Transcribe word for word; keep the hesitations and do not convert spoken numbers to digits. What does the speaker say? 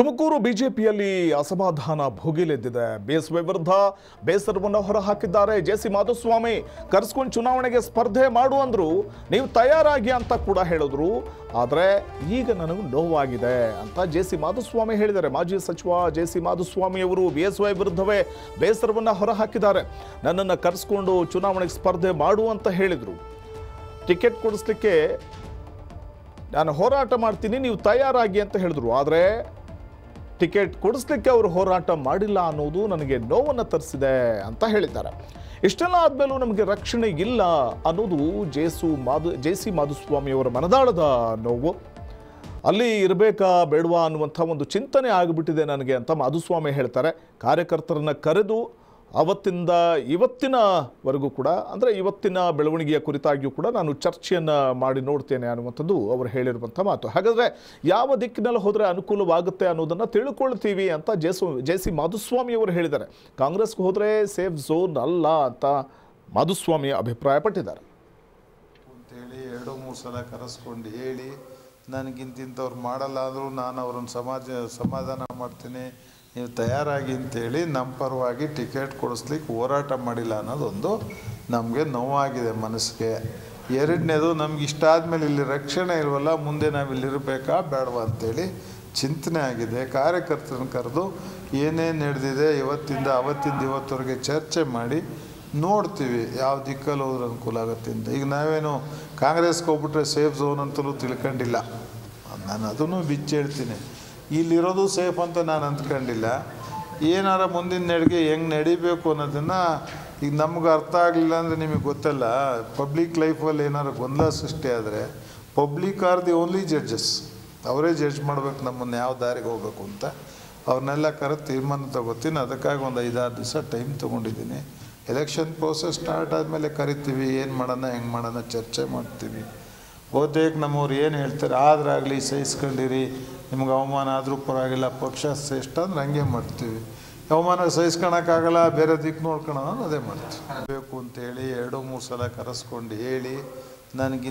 ತುಮಕೂರು ಬಿಜೆಪಿಯಲ್ಲಿ ಅಸಮಾಧಾನ ಭುಗಿಲೆದ್ದಿದೆ. ಬಿಎಸ್ವೈ ವಿರುದ್ಧ ಬೇಸರವನ್ನು ಹೊರಹಾಕಿದ್ದಾರೆ. ಜೆಸಿ ಮಾಧುಸ್ವಾಮಿ ಕರೆಸ್ಕೊಂಡು ಚುನಾವಣೆಗೆ ಸ್ಪರ್ಧೆ ಮಾಡು ಅಂದ್ರು, ನೀವು ತಯಾರಾಗಿ ಅಂತ ಕೂಡ ಹೇಳಿದ್ರು. ಆದರೆ ಈಗ ನನಗೆ ನೋವಾಗಿದೆ ಅಂತ ಜೆಸಿ ಮಾಧುಸ್ವಾಮಿ ಹೇಳಿದ್ದಾರೆ. ಮಾಜಿ ಸಚಿವ ಜೆಸಿ ಮಾಧುಸ್ವಾಮಿ ಅವರು ಬಿಎಸ್ವೈ ವಿರುದ್ಧವೇ ಬೇಸರವನ್ನು ಹೊರಹಾಕಿದ್ದಾರೆ. ನನ್ನನ್ನು ಕರೆಸ್ಕೊಂಡು ಚುನಾವಣೆಗೆ ಸ್ಪರ್ಧೆ ಮಾಡು ಅಂತ ಹೇಳಿದ್ರು. ಟಿಕೆಟ್ ಕೊಡಿಸ್ಲಿಕ್ಕೆ ನಾನು ಹೋರಾಟ ಮಾಡ್ತೀನಿ, ನೀವು ತಯಾರಾಗಿ ಅಂತ ಹೇಳಿದ್ರು. ಆದರೆ ಟಿಕೆಟ್ ಕೊಡಿಸ್ಲಿಕ್ಕೆ ಅವರು ಹೋರಾಟ ಮಾಡಿಲ್ಲ ಅನ್ನೋದು ನನಗೆ ನೋವನ್ನು ತರಿಸಿದೆ ಅಂತ ಹೇಳಿದ್ದಾರೆ. ಇಷ್ಟೆಲ್ಲ ಆದಮೇಲೂ ನಮಗೆ ರಕ್ಷಣೆ ಇಲ್ಲ ಅನ್ನೋದು ಜೇಸು ಮಾಧು ಜೆಸಿ ಮಾಧುಸ್ವಾಮಿ ಅವರ ಮನದಾಳದ ನೋವು. ಅಲ್ಲಿ ಇರಬೇಕಾ ಬೇಡವಾ ಅನ್ನುವಂಥ ಒಂದು ಚಿಂತನೆ ಆಗಿಬಿಟ್ಟಿದೆ ನನಗೆ ಅಂತ ಮಾಧುಸ್ವಾಮಿ ಹೇಳ್ತಾರೆ. ಕಾರ್ಯಕರ್ತರನ್ನ ಕರೆದು ಅವತ್ತಿಂದ ಇವತ್ತಿನವರೆಗೂ ಕೂಡ, ಅಂದರೆ ಇವತ್ತಿನ ಬೆಳವಣಿಗೆಯ ಕುರಿತಾಗಿಯೂ ಕೂಡ ನಾನು ಚರ್ಚೆಯನ್ನು ಮಾಡಿ ನೋಡ್ತೇನೆ ಅನ್ನುವಂಥದ್ದು ಅವರು ಹೇಳಿರುವಂಥ ಮಾತು. ಹಾಗಾದರೆ ಯಾವ ದಿಕ್ಕಿನಲ್ಲಿ ಹೋದರೆ ಅನುಕೂಲವಾಗುತ್ತೆ ಅನ್ನೋದನ್ನು ತಿಳ್ಕೊಳ್ತೀವಿ ಅಂತ ಜೆಸು ಜೆಸಿ ಮಾಧುಸ್ವಾಮಿ ಅವರು ಹೇಳಿದ್ದಾರೆ. ಕಾಂಗ್ರೆಸ್ಗೆ ಹೋದರೆ ಸೇಫ್ ಝೋನ್ ಅಲ್ಲ ಅಂತ ಮಾಧುಸ್ವಾಮಿ ಅಭಿಪ್ರಾಯಪಟ್ಟಿದ್ದಾರೆ. ಅಂತೇಳಿ ಎರಡು ಮೂರು ಸಲ ಕರೆಸ್ಕೊಂಡು ಹೇಳಿ ನನಗಿಂತಿಂಥವ್ರು ಮಾಡಲ್ಲ ಅಂದರೂ ನಾನು ಅವ್ರನ್ನ ಸಮಾಜ ಸಮಾಧಾನ ಮಾಡ್ತೀನಿ, ನೀವು ತಯಾರಾಗಿ ಅಂತೇಳಿ ನಮ್ಮ ಪರವಾಗಿ ಟಿಕೆಟ್ ಕೊಡಿಸ್ಲಿಕ್ಕೆ ಹೋರಾಟ ಮಾಡಿಲ್ಲ ಅನ್ನೋದೊಂದು ನಮಗೆ ನೋವಾಗಿದೆ ಮನಸ್ಸಿಗೆ. ಎರಡನೇದು, ನಮ್ಗೆ ಇಷ್ಟ ಆದಮೇಲೆ ಇಲ್ಲಿ ರಕ್ಷಣೆ ಇಲ್ವಲ್ಲ, ಮುಂದೆ ನಾವು ಇಲ್ಲಿರಬೇಕಾ ಬೇಡವಾ ಅಂತೇಳಿ ಚಿಂತನೆ ಆಗಿದೆ. ಕಾರ್ಯಕರ್ತರನ್ನ ಕರೆದು ಏನೇನು ನಡೆದಿದೆ ಇವತ್ತಿಂದ ಅವತ್ತಿಂದ ಇವತ್ತವರೆಗೆ ಚರ್ಚೆ ಮಾಡಿ ನೋಡ್ತೀವಿ ಯಾವ ದಿಕ್ಕಲ್ಲಿ ಹೋದ್ರೆ ಅನುಕೂಲ ಆಗುತ್ತೆ ಅಂತ. ಈಗ ನಾವೇನು ಕಾಂಗ್ರೆಸ್ಗೆ ಹೋಗ್ಬಿಟ್ರೆ ಸೇಫ್ ಝೋನ್ ಅಂತಲೂ ತಿಳ್ಕೊಂಡಿಲ್ಲ. ನಾನು ಅದನ್ನು ಬಿಚ್ಚಿ ಹೇಳ್ತೀನಿ, ಇಲ್ಲಿರೋದು ಸೇಫ್ ಅಂತ ನಾನು ಅಂದ್ಕೊಂಡಿಲ್ಲ. ಏನಾರ ಮುಂದಿನ ನಡಿಗೆ ಹೆಂಗೆ ನಡಿಬೇಕು ಅನ್ನೋದನ್ನು ಈಗ ನಮ್ಗೆ ಅರ್ಥ ಆಗಲಿಲ್ಲ ಅಂದರೆ ನಿಮಗೆ ಗೊತ್ತಲ್ಲ, ಪಬ್ಲಿಕ್ ಲೈಫಲ್ಲಿ ಏನಾರು ಗೊಂದಲ ಸೃಷ್ಟಿ ಆದರೆ public are the only judges. ಅವರೇ ಜಡ್ಜ್ ಮಾಡ್ಬೇಕು ನಮ್ಮನ್ನು ಯಾವ ದಾರಿಗೆ ಹೋಗ್ಬೇಕು ಅಂತ. ಅವ್ರನ್ನೆಲ್ಲ ಕರೆದು ತೀರ್ಮಾನ ತಗೋತೀನಿ. ಅದಕ್ಕಾಗಿ ಒಂದು ಐದಾರು ದಿವಸ ಟೈಮ್ ತೊಗೊಂಡಿದ್ದೀನಿ. ಎಲೆಕ್ಷನ್ ಪ್ರೋಸೆಸ್ ಸ್ಟಾರ್ಟ್ ಆದಮೇಲೆ ಕರಿತೀವಿ, ಏನು ಮಾಡೋಣ ಹೆಂಗೆ ಮಾಡೋಣ ಚರ್ಚೆ ಮಾಡ್ತೀವಿ. ಬಹುತೇಕ ನಮ್ಮವ್ರು ಏನು ಹೇಳ್ತಾರೆ, ಆದ್ರಾಗಲಿ ಸಹಿಸ್ಕೊಂಡಿರಿ, ನಿಮ್ಗೆ ಅವಮಾನ ಆದರೂ ಪರವಾಗಿಲ್ಲ, ಪಕ್ಷ ಶ್ರೇಷ್ಠ ಅಂದ್ರೆ ಹಂಗೆ ಮಾಡ್ತೀವಿ. ಅವಮಾನ ಸಹಿಸ್ಕೊಳಕ್ಕಾಗಲ್ಲ, ಬೇರೆ ದಿಕ್ಕು ನೋಡ್ಕೊಳ್ಳೋಣ ಅದೇ ಮಾಡ್ತೀವಿ. ಬೇಕು ಅಂತೇಳಿ ಎರಡು ಮೂರು ಸಲ ಕರೆಸ್ಕೊಂಡು ಹೇಳಿ ನನಗೆ